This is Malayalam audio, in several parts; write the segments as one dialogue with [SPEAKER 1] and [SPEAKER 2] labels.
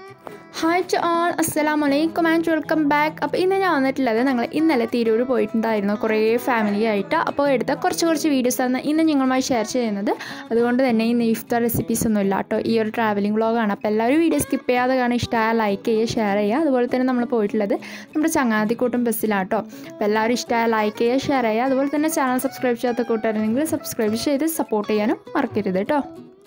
[SPEAKER 1] Hi to all, Assalamualaikum and welcome back. അപ്പോൾ ഇന്ന് ഞാൻ വന്നിട്ടുള്ളത് ഞങ്ങൾ ഇന്നലെ തിരൂർ പോയിട്ടുണ്ടായിരുന്നു കുറേ ഫാമിലി ആയിട്ട്. അപ്പോൾ എടുത്ത കുറച്ച് വീഡിയോസ് ആണ് ഇന്ന് നിങ്ങളുമായി ഷെയർ ചെയ്യുന്നത്. അതുകൊണ്ട് തന്നെ ഇന്ന് ഇഫ്താർ റെസിപ്പീസ് ഒന്നും ഇല്ല കേട്ടോ, ഈ ഒരു ട്രാവലിംഗ് വ്ളോഗാണ്. അപ്പോൾ എല്ലാവരും വീഡിയോ സ്കിപ്പ് ചെയ്യാതെ കാണാൻ ഇഷ്ടമായ ലൈക്ക് ചെയ്യുക, ഷെയർ ചെയ്യുക. അതുപോലെ തന്നെ നമ്മൾ പോയിട്ടുള്ളത് നമ്മുടെ ചങ്ങാതിക്കൂട്ടം ബസ്സിലാട്ടോ. അപ്പോൾ എല്ലാവരും ഇഷ്ടമായ ലൈക്ക് ചെയ്യുക, ഷെയർ ചെയ്യുക. അതുപോലെ തന്നെ ചാനൽ സബ്സ്ക്രൈബ് ചെയ്യാത്ത കൂട്ടുകാരുണ്ടെങ്കിൽ സബ്സ്ക്രൈബ് ചെയ്ത് സപ്പോർട്ട് ചെയ്യാനും മറക്കരുത് കേട്ടോ.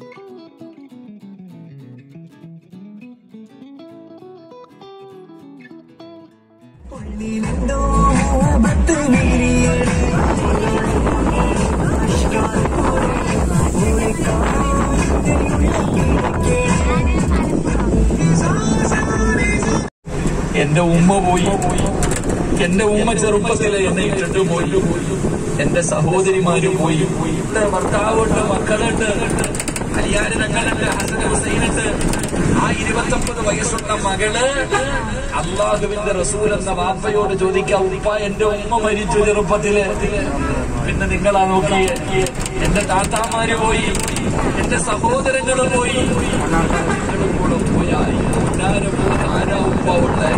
[SPEAKER 2] എന്റെ ഉമ്മ പോയി, എന്റെ ഉമ്മ ചെറുപ്പത്തിലെ എന്നെ ഇട്ടിട്ട് പോയി, എന്റെ സഹോദരിമാര് പോയി, ഭർത്താവുണ്ട്, മക്കളുണ്ട്, കല്യാണങ്ങളുണ്ട്, ഹസൻ ഹുസൈനുണ്ട്. ആ 29 വയസ്സുള്ള മകള് അള്ളാഹുവിന്റെ റസൂൽ എന്ന വാപ്പയോട് ചോദിക്കാം, ഉപ്പ എന്റെ ഉമ്മ മരിച്ചു ചെറുപ്പത്തില്. പിന്നെ നിങ്ങളാ നോക്കി, എന്റെ താത്താമാര് പോയി, എന്റെ സഹോദരങ്ങള് പോയി, കൂടെ പോയാൽ ആരാ ഉപ്പ ഉള്ളത്?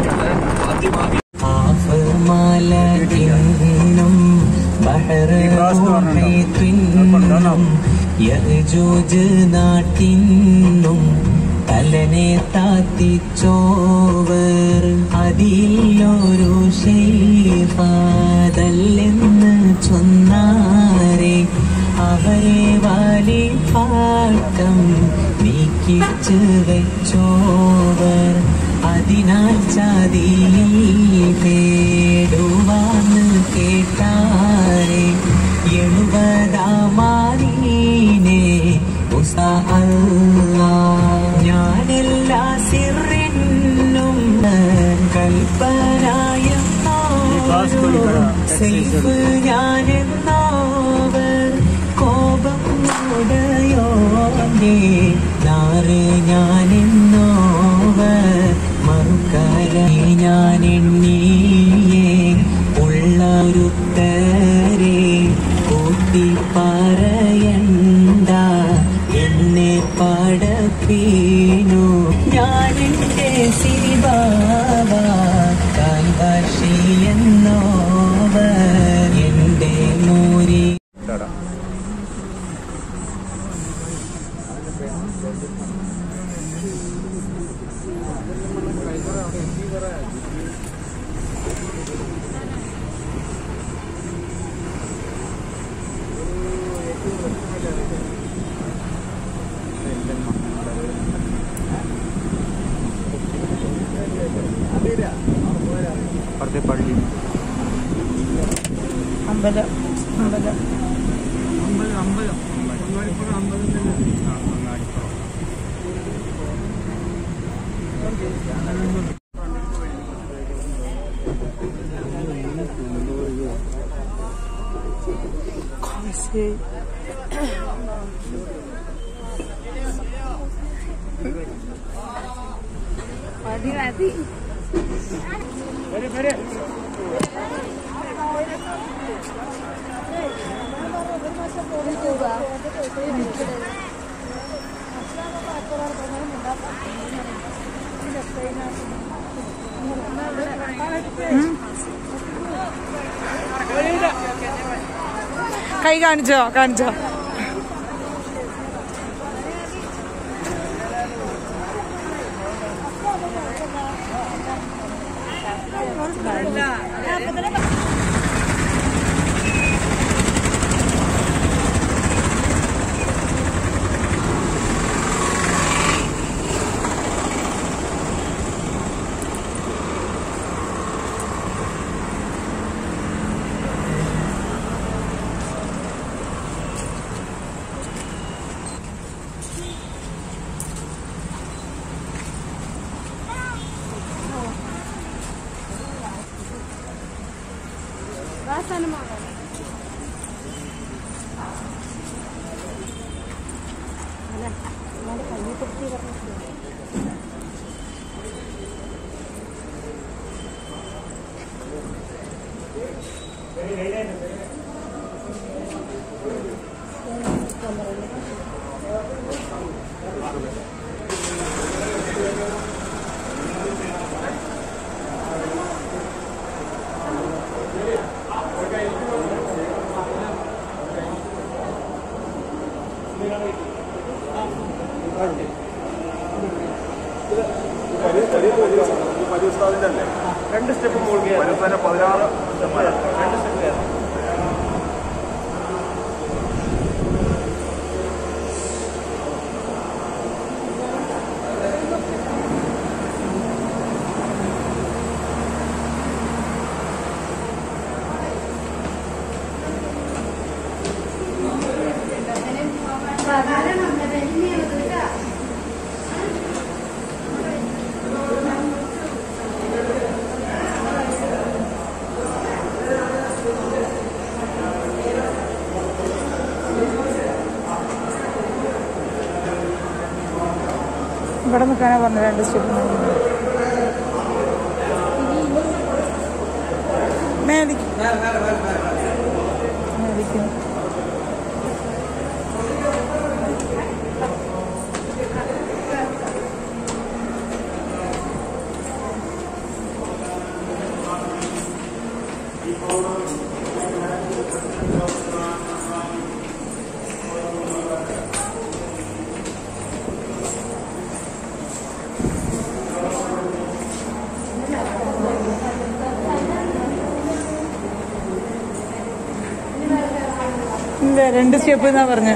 [SPEAKER 3] തലനെ താത്തിച്ചോവർ അതിലൊരു ഷെയ്ഫാദല്ലെന്ന് ചൊന്നാരെ അവരെ വാലി പാട്ടം നീക്കിച്ച് വെച്ചോവർ അതിനാൽ ചതിയിൽ പേടുവാന്ന് കേട്ടാരെ 70 ഞാനെല്ലാ സിറിനും കൽപ്പനായെന്നോവർ സെയ്ഫ് ഞാനെന്നോവർ കോപം ഉടയോന്റെ നാറ് ഞാനെന്നോവർ മറുകര ഞാനെണ്ണിയേ ഉള്ളൊരുത്തരെ കൂട്ടി പറയണ്ട എന്നെ പടപ്പീനു ഞാനെന്റെ സിരിബാബ കാൽവാശി എന്നോവർ എന്റെ മൂരി പള്ളി അമ്പലം കൈ കാണിച്ചോ
[SPEAKER 4] 2 സ്റ്റെപ്പ് മുകളിൽ 16 2 സ്റ്റെപ്പ്.
[SPEAKER 3] ഇവിടെ നിൽക്കാനാ പറഞ്ഞു 2 സ്റ്റെപ്പ് മേടിക്കും. ഇല്ല 2 സ്റ്റെപ്പ് എന്നാ പറഞ്ഞ.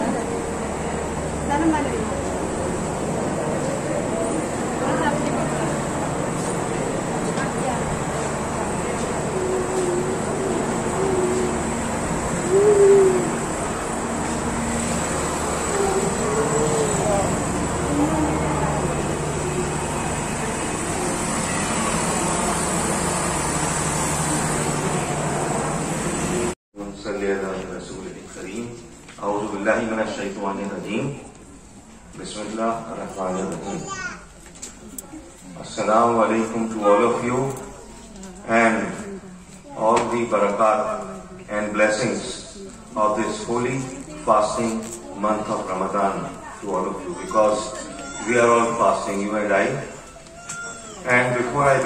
[SPEAKER 5] Assalamu alaikum to all of you and all the barakat and blessings of this holy fasting month of Ramadan to all of you, because we are all fasting, you and I. And before I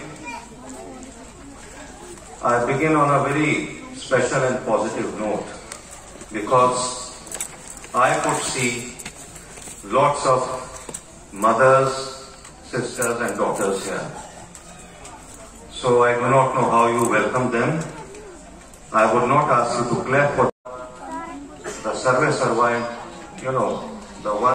[SPEAKER 5] begin on a very special and positive note, because I could see lots of mothers, sisters and daughters here. So I do not know how you welcome them. I would not ask you to clap for the service servant, the one.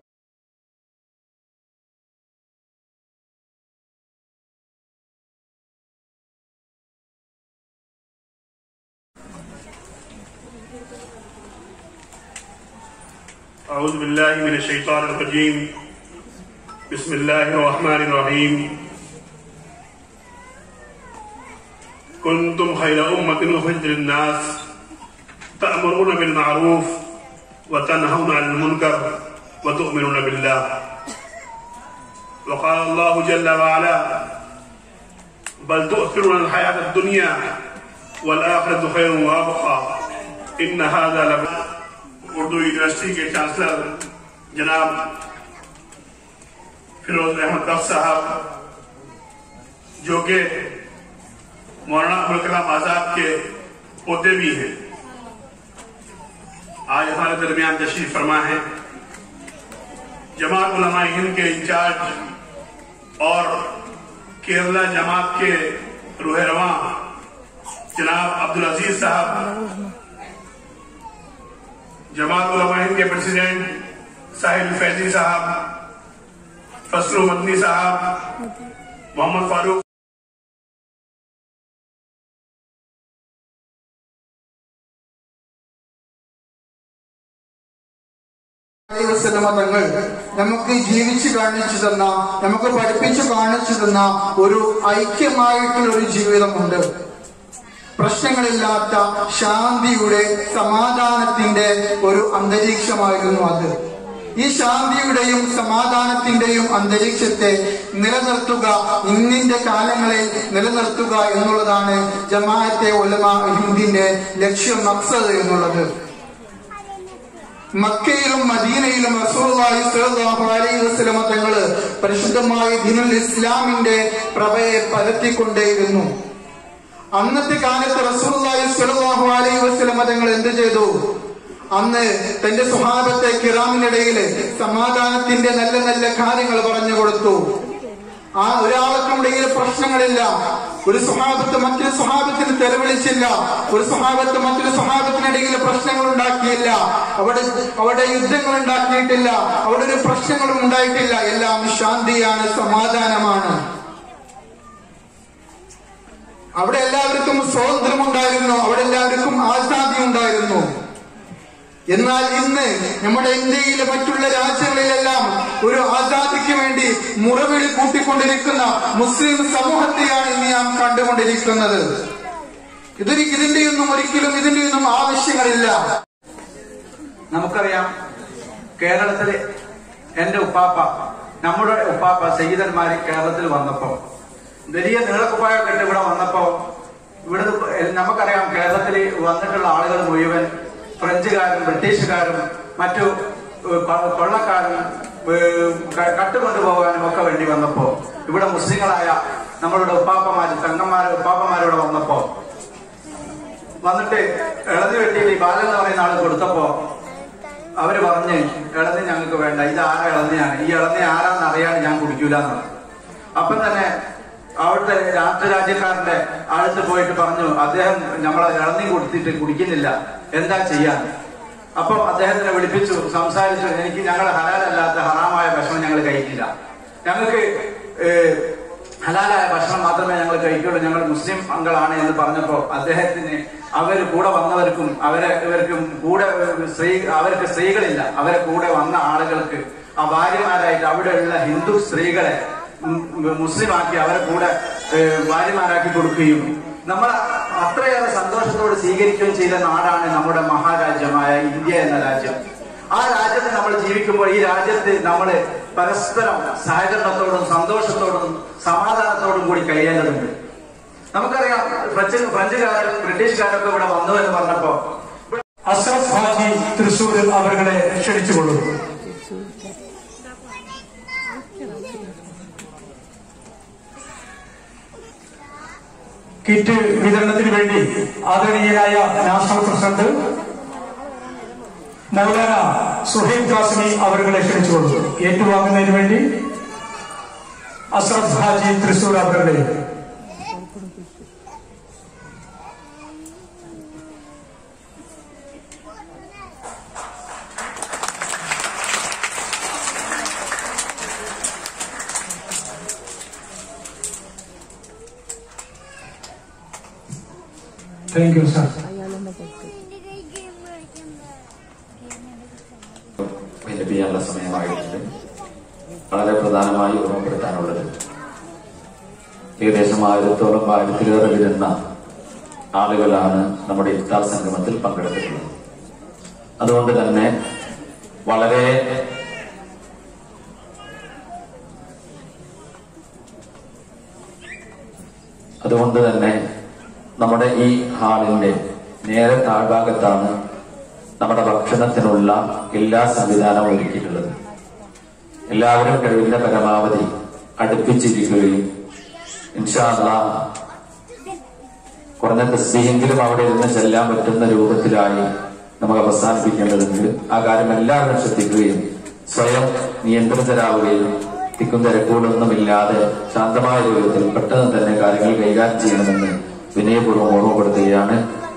[SPEAKER 6] أعوذ بالله من الشيطان الرجيم. بسم الله الرحمن الرحيم. كنتم خير أمة أخرجت للناس تأمرون بالمعروف وتنهون عن المنكر وتؤمنون بالله. وقال الله جل وعلا: بل تؤثرون الحياة الدنيا والآخرة خير وأبقى إن هذا Urdu university के चांसलर जनाब फिरोज अहमद बख्श साहब, जो कि मौलाना अबुल कलाम आजाद के पोते भी हैं, आज हमारे दरमियान तशरीफ फरमा है। जमात उलमा हिंद के इंचार्ज और केरला जमात के रूहरवा जनाब अब्दुल अजीज साहब, जमात उलमा हिंद के प्रेसिडेंट साहिब फैजी साहब, फसलू मदनी साहब, मोहम्मद फारूक
[SPEAKER 7] തങ്ങൾ നമുക്ക് ജീവിച്ചു കാണിച്ചു തന്ന, നമുക്ക് പഠിപ്പിച്ചു കാണിച്ചു തന്ന ഒരു ഐക്യമായിട്ടുള്ള ഒരു ജീവിതമുണ്ട്. പ്രശ്നങ്ങളില്ലാത്ത ശാന്തിയുടെ, സമാധാനത്തിന്റെ ഒരു അന്തരീക്ഷമായിരുന്നു അത്. ഈ ശാന്തിയുടെയും സമാധാനത്തിന്റെയും അന്തരീക്ഷത്തെ നിലനിർത്തുക, ഇന്നിന്റെ കാലങ്ങളിൽ നിലനിർത്തുക എന്നുള്ളതാണ് ജമാഅത്തെ ഉലമാ ഹിന്ദിന്റെ ലക്ഷ്യം, മഖ്സദ് എന്നുള്ളത്. മക്കയിലും മദീനയിലും റസൂലുള്ളാഹി സ്വല്ലല്ലാഹു അലൈഹി വസല്ലം തങ്ങള് പരിശുദ്ധമായ ദീനുൽ ഇസ്ലാമിന്റെ പ്രഭയെ പരത്തിക്കൊണ്ടേയിരുന്നു. അന്നത്തെ കാലത്ത് റസൂലുള്ളാഹി സ്വല്ലല്ലാഹു അലൈഹി വസല്ലം തങ്ങൾ എന്ത് ചെയ്തു? അന്ന് തന്റെ സ്വഹാബത്തെ കിറാമിനിടയിൽ സമാധാനത്തിന്റെ നല്ല നല്ല കാര്യങ്ങൾ പറഞ്ഞു കൊടുത്തു. ആ ഒരാൾക്കും ഇടയിൽ പ്രശ്നങ്ങളില്ല. ഒരു സ്വഹാബത്ത് മറ്റൊരു സ്വഹാബത്തിന് തെളിവിളിച്ചില്ല. ഒരു സ്വഹാബത്ത് മറ്റൊരു സ്വഹാബത്തിനിടയിൽ പ്രശ്നങ്ങൾ ഉണ്ടാക്കിയില്ല. അവിടെ യുദ്ധങ്ങൾ ഉണ്ടാക്കിയിട്ടില്ല. അവിടെ ഒരു പ്രശ്നങ്ങളും ഉണ്ടായിട്ടില്ല. എല്ലാം ശാന്തിയാണ്, സമാധാനമാണ്. അവിടെ എല്ലാവർക്കും സ്വാതന്ത്ര്യമുണ്ടായിരുന്നു. അവിടെ എല്ലാവർക്കും ആസാദി ഉണ്ടായിരുന്നു. എന്നാൽ ഇന്ന് നമ്മുടെ ഇന്ത്യയിലെ മറ്റുള്ള രാജ്യങ്ങളിലെല്ലാം ഒരു ആസാദിക്ക് വേണ്ടി മുറവിളി കൂട്ടിക്കൊണ്ടിരിക്കുന്ന മുസ്ലിം സമൂഹത്തെയാണ് ഇന്ന് നാം കണ്ടുകൊണ്ടിരിക്കുന്നത്. ഇതിന്റെയൊന്നും ആവശ്യങ്ങളില്ല.
[SPEAKER 8] നമുക്കറിയാം, കേരളത്തില് എന്റെ ഉപ്പാപ്പ, നമ്മുടെ ഉപ്പാപ്പ സയ്യിദന്മാര് കേരളത്തിൽ വന്നപ്പോ വലിയ നീളക്കുപ്പായൊക്കെ ഇട്ട് ഇവിടെ വന്നപ്പോ ഇവിടെ നമുക്കറിയാം, കേരളത്തിൽ വന്നിട്ടുള്ള ആളുകൾ മുഴുവൻ ഫ്രഞ്ചുകാരും ബ്രിട്ടീഷുകാരും മറ്റു കൊള്ളക്കാരും കട്ടുകൊണ്ടുപോകാനും ഒക്കെ വേണ്ടി വന്നപ്പോ ഇവിടെ മുസ്ലിങ്ങളായ നമ്മളുടെ ഉപ്പാപ്പമാരിവിടെ വന്നപ്പോ വന്നിട്ട് ഇളനി വെട്ടിയിട്ട് ഈ ബാലൻ എന്ന് പറയുന്ന ആള് കൊടുത്തപ്പോ അവര് പറഞ്ഞ്, ഇളനി ഞങ്ങൾക്ക് വേണ്ട, ഇത് ആരാ ഇളനിയാണ്, ഈ ഇളനി ആരാന്ന് അറിയാൻ ഞാൻ കുടിക്കൂലെന്ന്. അപ്പം തന്നെ അവിടുത്തെ രാഷ്ട്രരാജ്യക്കാരന്റെ അടുത്ത് പോയിട്ട് പറഞ്ഞു, അദ്ദേഹം നമ്മളെ ഇളനി കൊടുത്തിട്ട് കുടിക്കുന്നില്ല, എന്താ ചെയ്യാൻ? അപ്പം അദ്ദേഹത്തിനെ വിളിപ്പിച്ചു, സംസാരിച്ചു. ഞങ്ങളെ ഹലാലല്ലാത്ത ഹറാമായ ഭക്ഷണം ഞങ്ങൾ കഴിക്കില്ല, ഞങ്ങൾക്ക് ഹലാലായ ഭക്ഷണം മാത്രമേ ഞങ്ങൾ കഴിക്കുള്ളൂ, ഞങ്ങൾ മുസ്ലിം അംഗങ്ങളാണ് എന്ന് പറഞ്ഞപ്പോ അദ്ദേഹത്തിന് അവര് കൂടെ വന്നവർക്കും ഇവർക്കും കൂടെ അവർക്ക് സ്ത്രീകളില്ല, അവരെ കൂടെ വന്ന ആളുകൾക്ക് ആ ഭാര്യമാരായിട്ട് അവിടെയുള്ള ഹിന്ദു സ്ത്രീകളെ മുസ്ലിമാക്കി അവരെ കൂടെ ഭാര്യമാരാക്കി കൊടുക്കുകയും നമ്മൾ അത്രയേറെ സന്തോഷത്തോടെ സ്വീകരിക്കുകയും ചെയ്ത നാടാണ് നമ്മുടെ മഹാരാജ്യമായ ഇന്ത്യ എന്ന രാജ്യം. ആ രാജ്യത്ത് നമ്മൾ ജീവിക്കുമ്പോൾ ഈ രാജ്യത്ത് നമ്മൾ പരസ്പരം സഹകരണത്തോടും സന്തോഷത്തോടും സമാധാനത്തോടും കൂടി കഴിയേണ്ടതുണ്ട്. നമുക്കറിയാം, ഫ്രഞ്ചുകാരും ബ്രിട്ടീഷുകാരൊക്കെ ഇവിടെ വന്നു എന്ന് പറഞ്ഞപ്പോ
[SPEAKER 9] അഷ്റഫ് ഹാജി തൃശൂരിൽ അവരെ ക്ഷണിച്ചുകൊള്ളുന്നു. കിറ്റ് വിതരണത്തിന് വേണ്ടി ആദരണീയനായ നാഷണൽ പ്രസിഡന്റ് മൗലാന സുഹൈബ് ഖാസിമി അവരെ ക്ഷണിച്ചുകൊള്ളുന്നു. ഏറ്റുവാങ്ങുന്നതിന് വേണ്ടി അഷ്റഫ് ഹാജി തൃശൂർ അവരുടെ താങ്ക് യു സാർ.
[SPEAKER 2] ചെയ്യാനുള്ള സമയമായിട്ടുണ്ട്. വളരെ പ്രധാനമായി ഓർമ്മപ്പെടുത്താനുള്ളത്, ഏകദേശം 1000-1000 വരുന്ന ആളുകളാണ് നമ്മുടെ ഇഫ്താർ സംഗമത്തിൽ പങ്കെടുത്തിട്ടുള്ളത്. അതുകൊണ്ട് തന്നെ വളരെ നമ്മുടെ ഈ ഹാളിന്റെ നേരെ താഴ്ഭാഗത്താണ് നമ്മുടെ ഭക്ഷണത്തിനുള്ള എല്ലാ സംവിധാനവും ഒരുക്കിയിട്ടുള്ളത്. എല്ലാവരും കഴിവിന്റെ പരമാവധി അടുപ്പിച്ചിരിക്കുകയും ഇൻഷാ അല്ലാഹ് കുറഞ്ഞ തസ്ബീഹെങ്കിലും അവിടെ ഇരുന്ന് ചെല്ലാൻ പറ്റുന്ന രൂപത്തിലായി നമുക്ക് അവസാനിപ്പിക്കേണ്ടതുണ്ട്. ആ കാര്യം എല്ലാവരും ശ്രദ്ധിക്കുകയും സ്വയം നിയന്ത്രിതരാവുകയും തിക്കും തിരക്കുകളൊന്നുമില്ലാതെ ശാന്തമായ രൂപത്തിൽ പെട്ടെന്ന് തന്നെ കാര്യങ്ങൾ കൈകാര്യം ചെയ്യണമെന്ന് വിനയപൂർവ്വം ഓർമ്മപ്പെടുത്തുകയാണ്.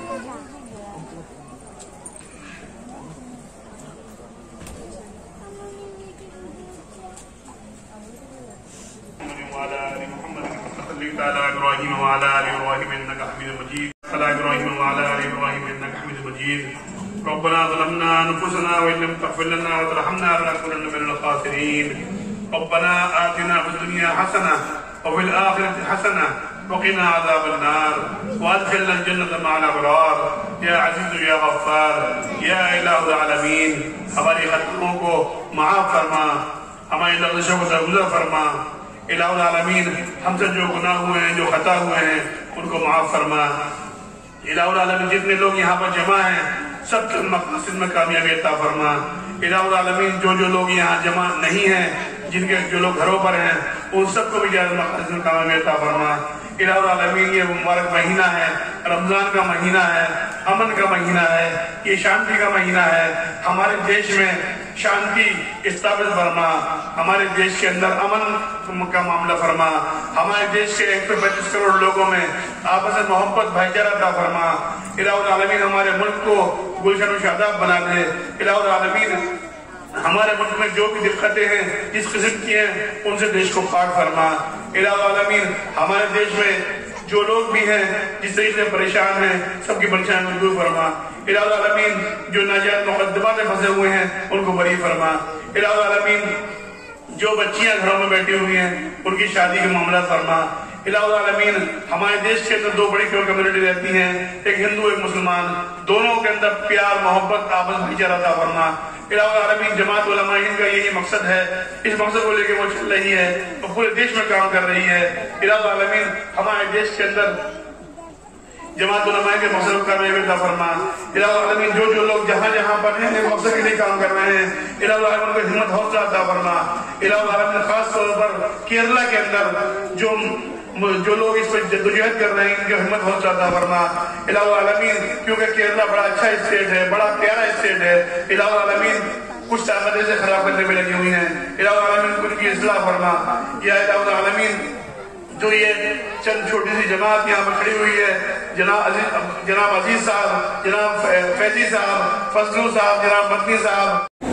[SPEAKER 6] ربنا ظلمنا أنفسنا وإن لم تغفر لنا وترحمنا لنكونن من الخاسرين. ربنا آتنا في الدنيا حسنة وفي الآخرة حسنة وقنا عذاب النار وأدخلنا الجنة مع الأبرار يا عزيز يا غفار يا إله العالمين. हमारी खतों को माफ फरमा, हमारी लग़ज़शों को दरगुज़र फरमा. इलाह आलमीन, हमसे जो गुनाह हुए हैं, जो खता हुए हैं, उनको माफ फरमा. इलाह आलमीन, जितने लोग यहाँ पर जमा हैं सबके मक़सद में कामयाबी अता फरमा. इलाह आलमीन, जो लोग यहाँ जमा नहीं हैं, जो लोग घरों पर हैं, उन सबको भी मक़सद में कामयाबी अता फरमा. इलाह आलमीन, ये मुबारक महीना है, रमजान का महीना है, अमन का महीना है, ये शांति का महीना है. हमारे देश में शांति स्थापित फरमा, हमारे देश के अंदर अमन का मामला फरमा, हमारे देश के 135 करोड़ लोगों में आपस में मोहब्बत भाईचारा अता फरमा। इलाहुल आलमीन हमारे मुल्क को गुलशन और शादाब बना दे। इलाहुल आलमीन हमारे मुल्क में जो भी दिक्कतें हैं जिस किस्म की हैं उनसे देश को पाक फरमा। इलाहुल आलमीन हमारे देश में जो लोग भी हैं जिस तरीके से परेशान हैं सबकी परेशानी दूर फरमा। इलाहुल आलमीन जो नाजायज मुकद्दमात में फंसे हुए हैं उनको बरी फरमा। इलाहुल आलमीन जो बच्चियां घरों में बैठी हुई हैं उनकी शादी का मामला फरमा। इलाहुल आलमीन हमारे देश के अंदर दो बड़ी कम्युनिटी रहती हैं, एक हिंदू एक मुसलमान, दोनों के अंदर प्यार मोहब्बत आपस भाईचारा अता फरमा। इलाहुल आलमीन जमात उलमा हिंद का यही मकसद है, इस मकसद को लेकर वो चल रही है और पूरे देश में काम कर रही है। इलाहुल आलमीन हमारे देश के अंदर जमात उलमा के मकसद का अता फरमा। इलाहुल आलमीन जो लोग जहाँ जहाँ पर हैं मकसद के लिए काम कर रहे हैं, इलाहुल आलमीन को हिम्मत हौसला अता फरमा। इलाहुल आलमीन खास तौर पर केरला के अंदर जो लोग इस पर जद्दोजहद कर रहे हैं इनकी हिम्मत हौसला अता फरमा। इलाहुल आलमीन क्योंकि केरला बड़ा अच्छा स्टेट है, बड़ा प्यारा स्टेट है, इलाहुल आलमीन कुछ ताकतें से खराब करने में लगी हुई हैं, इलाहुल आलमीन उनकी इस्लाह फरमा। या इलाहुल आलमीन जो ये चंद छोटी सी जमात यहाँ पर खड़ी हुई है, जनाब अजीज साहब, जनाब फैजी साहब, फजलू साहब, जनाब मदनी साहब,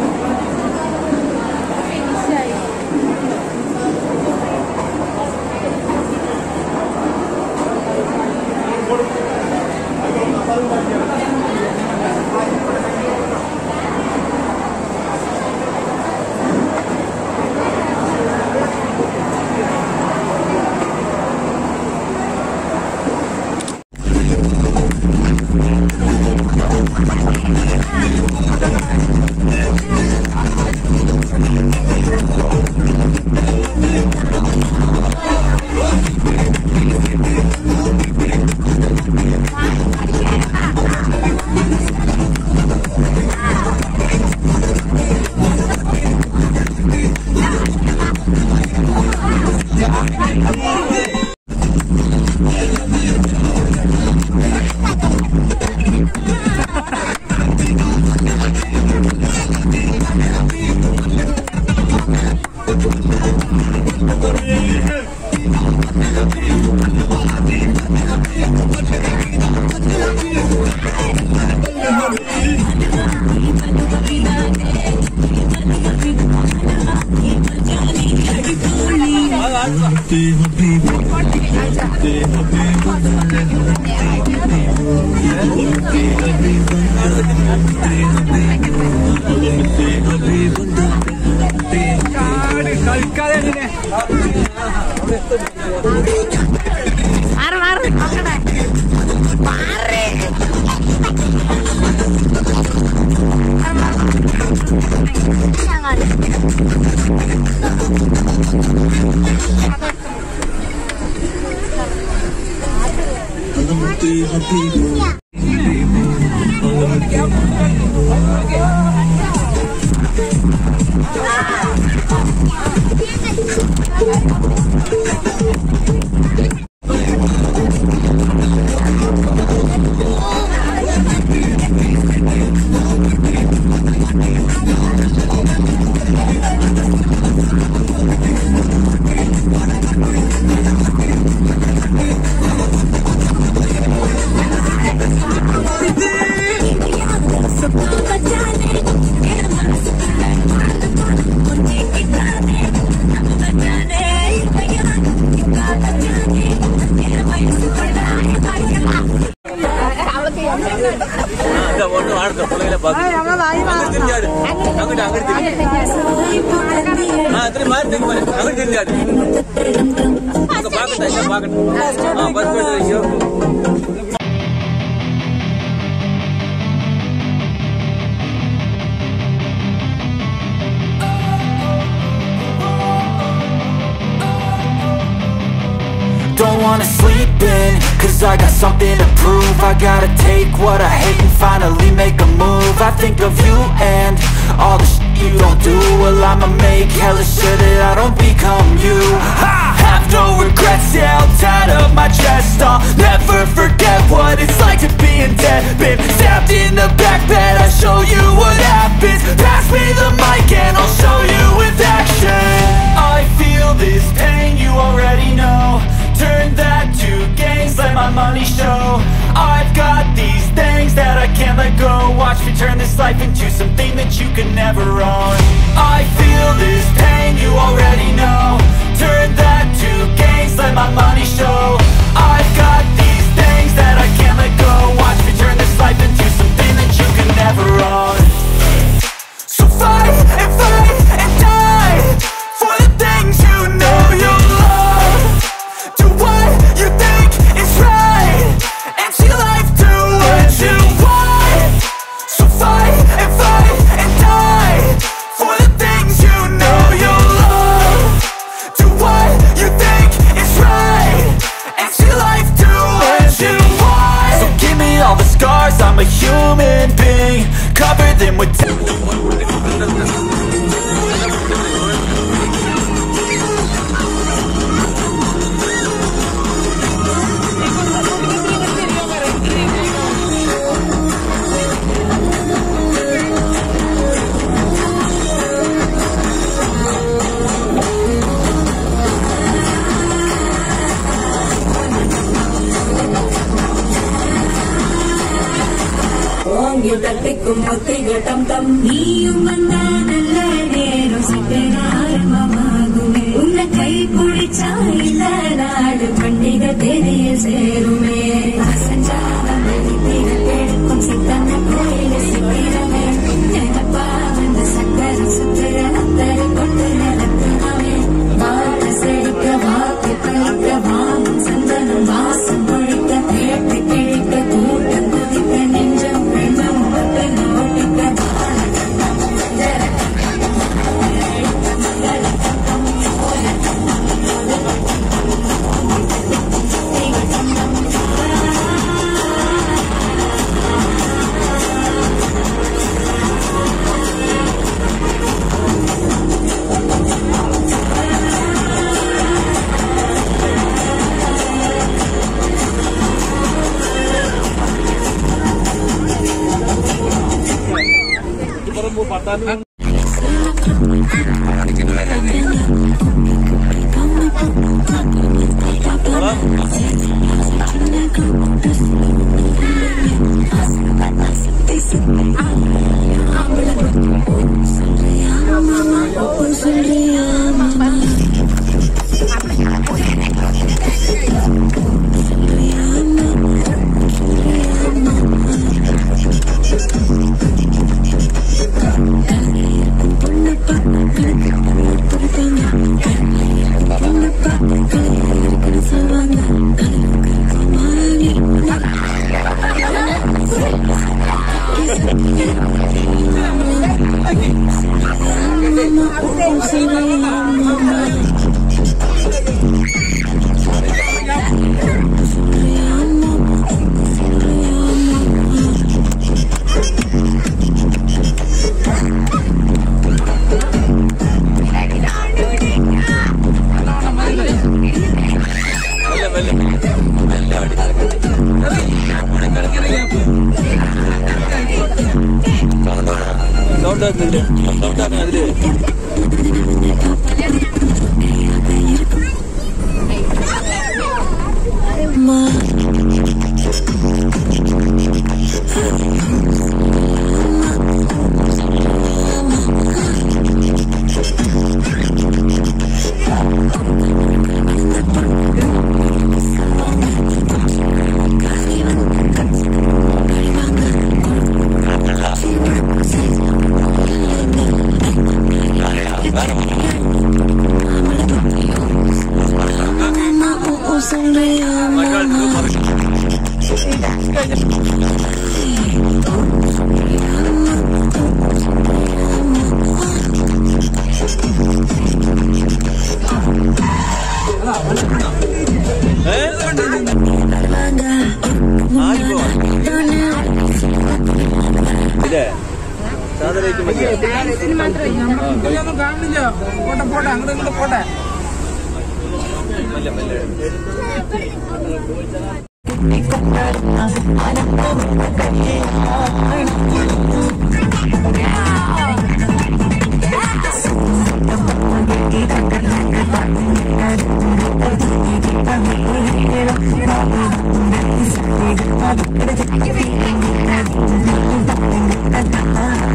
[SPEAKER 10] Don't wanna sleep in, cause I got something to prove. I gotta take what I hate and finally make a move. I think of you and all the shit you don't do. Well, I'ma make hella sure that I don't become you. I have no regrets, yeah, I'll tie up my chest. I'll never forget what it's like to be in debt. Been stabbed in the back bed, I'll show you what happens. Pass me the mic life into something that you can never own. I feel this pain, you already know. Turn that to gains, let my money show. I've got these things that I can't let go. Watch me turn this life into something that you can never own. So fight and die for the things you know you love. Do what you think is right and see life do what you want. So fight and die for the things you know you love. Do what you think is right and see life do what you want. So give me all the scars, I'm a human being. Cover them with
[SPEAKER 11] தட்டிக்கும் பக்கைகள் தம் தம் நீயும் வந்தா நல்ல நேரம் சித்தராரம்பமாகுமே உன்னை கை பிடிச்சா இல்ல நாடு பண்டிகை தெரிய சேருமே அசஞ்சாதம் எடுக்கும் சித்தன கோயில சித்திரமே நினைப்பா வந்து சக்கரம் சுத்துற அத்தரை கொண்டு நிலத்துனாவே வாழ செழிக்க வாக்கு பழிக்க வாங்கும் சந்தனம் வாசம் பொழிக்க கேட்டு கிழிக்க கூட்டம் குதிக்க நெஞ்சம்
[SPEAKER 12] Give me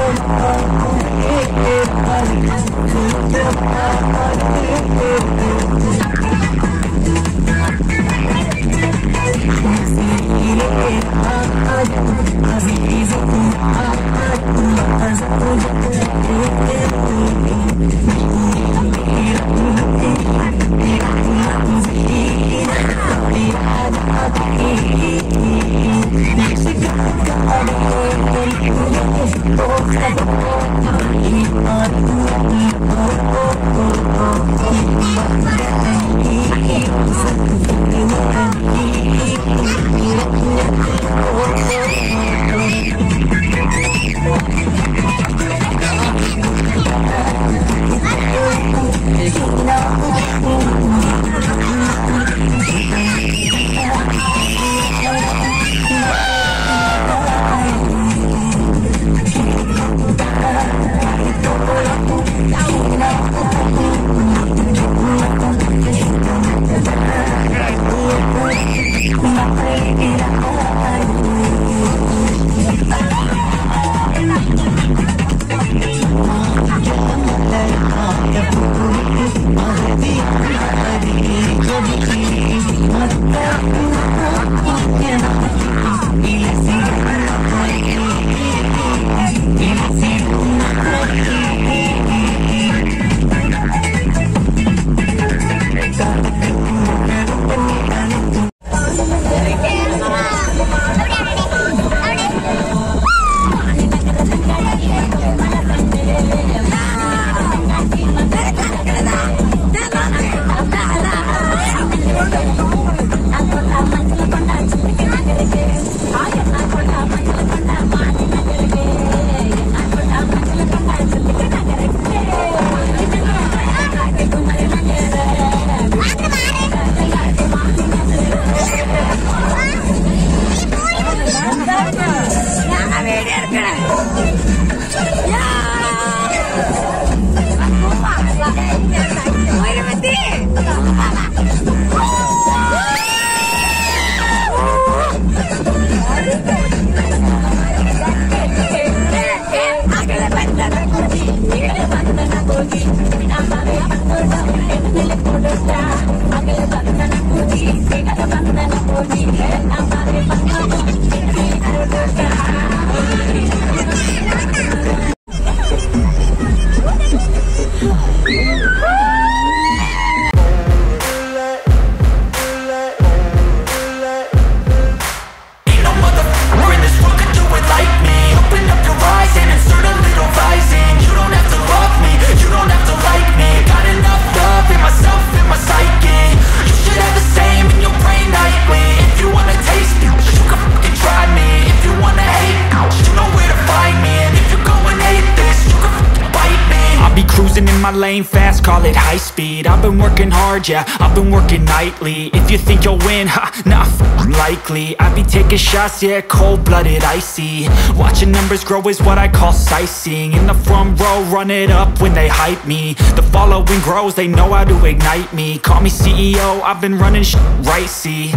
[SPEAKER 10] my lane fast, call it high speed. I've been working hard, yeah, I've been working nightly. If you think you'll win, ha, not likely. I be taking shots, yeah, cold-blooded, icy. Watching numbers grow is what I call sightseeing. In the front row, run it up when they hype me. The following grows, they know how to ignite me. Call me CEO, I've been running right, see.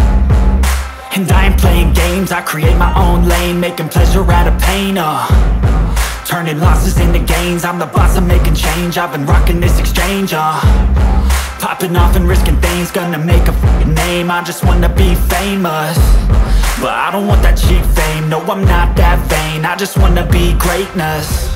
[SPEAKER 10] And I ain't playing games, I create my own lane, making pleasure out of pain, turning losses into gains. I'm the boss, I'm making change. I've been rocking this exchange, popping off and risking things. Gonna make a name, I just wanna be famous. But I don't want that cheap fame, no, I'm not that vain. I just wanna be greatness.